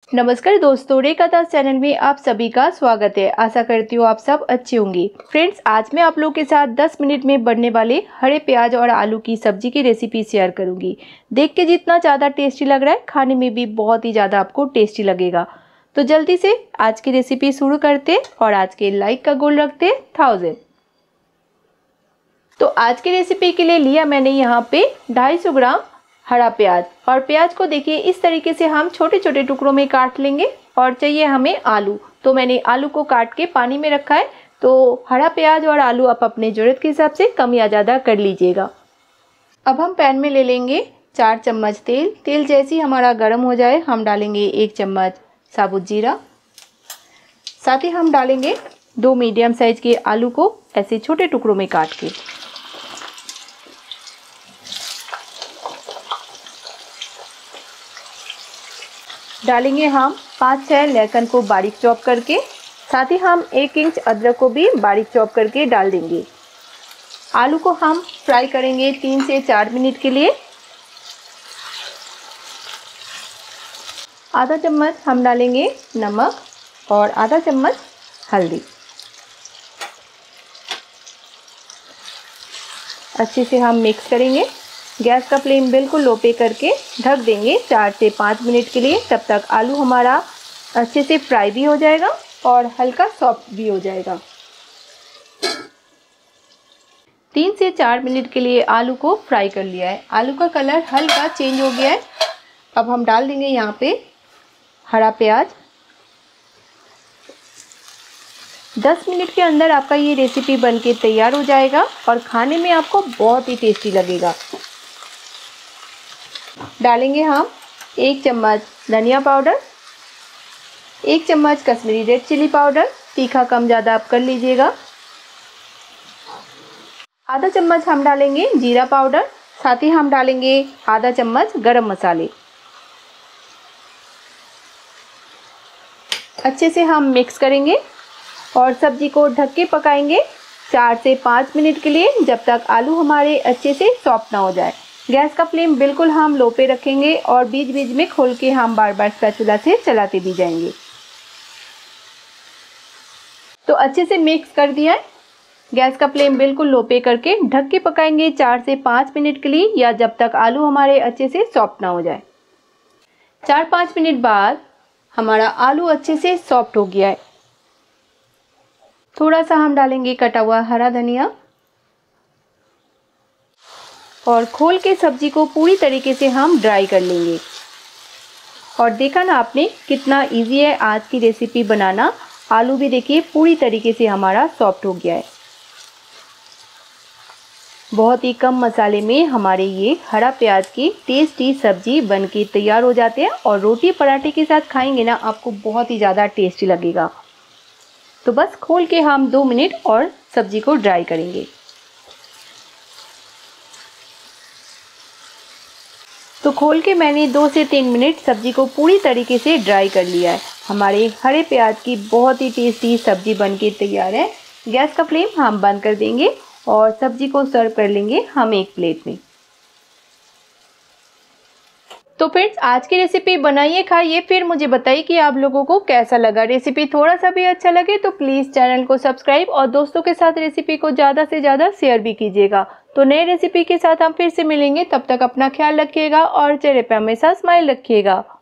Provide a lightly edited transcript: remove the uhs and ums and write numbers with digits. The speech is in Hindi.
नमस्कार दोस्तों, रेखा दास चैनल में आप सभी का स्वागत है। आशा करती हूँ आप सब अच्छे होंगे। फ्रेंड्स, आज मैं आप लोगों के साथ 10 मिनट में बनने वाले हरे प्याज और आलू की सब्जी की रेसिपी शेयर करूंगी। देख के जितना ज़्यादा टेस्टी लग रहा है, खाने में भी बहुत ही ज़्यादा आपको टेस्टी लगेगा। तो जल्दी से आज की रेसिपी शुरू करते और आज के लाइक का गोल रखते 1000। तो आज की रेसिपी के लिए लिया मैंने यहाँ पे 250 ग्राम हरा प्याज, और प्याज को देखिए इस तरीके से हम छोटे छोटे टुकड़ों में काट लेंगे। और चाहिए हमें आलू, तो मैंने आलू को काट के पानी में रखा है। तो हरा प्याज और आलू आप अपने ज़रूरत के हिसाब से कम या ज़्यादा कर लीजिएगा। अब हम पैन में ले लेंगे 4 चम्मच तेल। तेल जैसे ही हमारा गर्म हो जाए हम डालेंगे 1 चम्मच साबुत जीरा। साथ ही हम डालेंगे 2 मीडियम साइज के आलू को ऐसे छोटे टुकड़ों में काट के। डालेंगे हम 5-6 लहसुन को बारीक चॉप करके। साथ ही हम 1 इंच अदरक को भी बारीक चॉप करके डाल देंगे। आलू को हम फ्राई करेंगे 3 से 4 मिनट के लिए। आधा चम्मच हम डालेंगे नमक और आधा चम्मच हल्दी। अच्छे से हम मिक्स करेंगे। गैस का फ्लेम बिल्कुल लो पे करके ढक देंगे 4 से 5 मिनट के लिए। तब तक आलू हमारा अच्छे से फ्राई भी हो जाएगा और हल्का सॉफ्ट भी हो जाएगा। 3 से 4 मिनट के लिए आलू को फ्राई कर लिया है। आलू का कलर हल्का चेंज हो गया है। अब हम डाल देंगे यहाँ पे हरा प्याज। 10 मिनट के अंदर आपका ये रेसिपी बनके तैयार हो जाएगा और खाने में आपको बहुत ही टेस्टी लगेगा। डालेंगे हम 1 चम्मच धनिया पाउडर, 1 चम्मच कश्मीरी रेड चिली पाउडर, तीखा कम ज़्यादा आप कर लीजिएगा। आधा चम्मच हम डालेंगे जीरा पाउडर। साथ ही हम डालेंगे आधा चम्मच गरम मसाले। अच्छे से हम मिक्स करेंगे और सब्जी को ढक के पकाएंगे 4 से 5 मिनट के लिए, जब तक आलू हमारे अच्छे से सॉफ्ट ना हो जाए। गैस का फ्लेम बिल्कुल हम लो पे रखेंगे और बीच बीच में खोल के हम बार बार स्पैचुला से चलाते भी जाएंगे। तो अच्छे से मिक्स कर दिया है। गैस का फ्लेम बिल्कुल लो पे करके ढक के पकाएंगे 4 से 5 मिनट के लिए, या जब तक आलू हमारे अच्छे से सॉफ्ट ना हो जाए। 4-5 मिनट बाद हमारा आलू अच्छे से सॉफ्ट हो गया है। थोड़ा सा हम डालेंगे कटा हुआ हरा धनिया और खोल के सब्जी को पूरी तरीके से हम ड्राई कर लेंगे। और देखा ना आपने कितना इजी है आज की रेसिपी बनाना। आलू भी देखिए पूरी तरीके से हमारा सॉफ्ट हो गया है। बहुत ही कम मसाले में हमारे ये हरा प्याज की टेस्टी सब्जी बनके तैयार हो जाते हैं और रोटी पराठे के साथ खाएंगे ना, आपको बहुत ही ज़्यादा टेस्टी लगेगा। तो बस खोल के हम 2 मिनट और सब्जी को ड्राई करेंगे। तो खोल के मैंने 2 से 3 मिनट सब्जी को पूरी तरीके से ड्राई कर लिया है। हमारे हरे प्याज की बहुत ही टेस्टी सब्जी बनके तैयार है। गैस का फ्लेम हम बंद कर देंगे और सब्जी को सर्व कर लेंगे हम एक प्लेट में। तो फ्रेंड्स, आज की रेसिपी बनाइए, खाइए, फिर मुझे बताइए कि आप लोगों को कैसा लगा। रेसिपी थोड़ा सा भी अच्छा लगे तो प्लीज़ चैनल को सब्सक्राइब और दोस्तों के साथ रेसिपी को ज़्यादा से ज़्यादा शेयर भी कीजिएगा। तो नए रेसिपी के साथ हम फिर से मिलेंगे। तब तक अपना ख्याल रखिएगा और चेहरे पे हमेशा स्माइल रखिएगा।